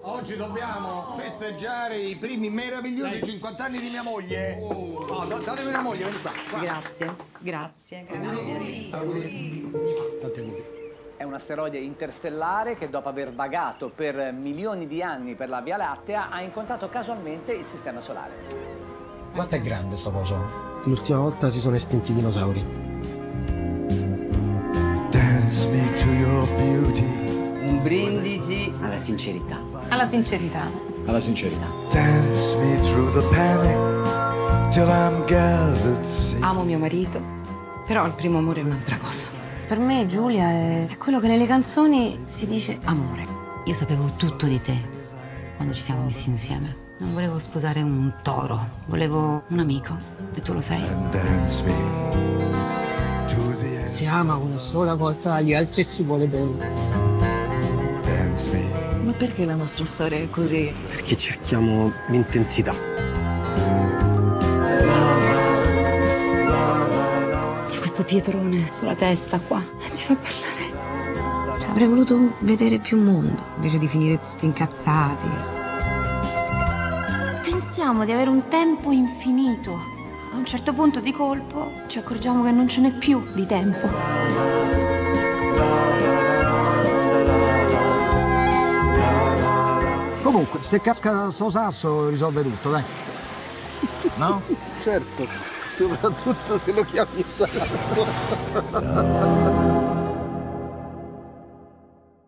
Oggi dobbiamo festeggiare i primi meravigliosi 50 anni di mia moglie. Oh, datemi una moglie, vieni qua. Grazie, grazie, grazie. Auguri. Tanti auguri. È un asteroide interstellare che dopo aver vagato per milioni di anni per la Via Lattea ha incontrato casualmente il Sistema Solare. Quanto è grande sto coso? L'ultima volta si sono estinti i dinosauri. Dance me to your beauty. Un brindisi alla sincerità. Alla sincerità. Alla sincerità. Dance me through the panic till I'm gathered safe. Amo mio marito, però il primo amore è un'altra cosa. Per me Giulia è quello che nelle canzoni si dice amore. Io sapevo tutto di te quando ci siamo messi insieme. Non volevo sposare un toro, volevo un amico. E tu lo sai. And dance me to the end. Si ama una sola volta, agli altri si vuole bene. Dance me. Ma perché la nostra storia è così? Perché cerchiamo l'intensità. C'è questo pietrone sulla testa qua. Ci fa parlare. Cioè, avrei voluto vedere più mondo, invece di finire tutti incazzati. Pensiamo di avere un tempo infinito. A un certo punto di colpo ci accorgiamo che non ce n'è più di tempo. Comunque, se casca sto sasso risolve tutto, dai. No? Certo, soprattutto se lo chiami sasso.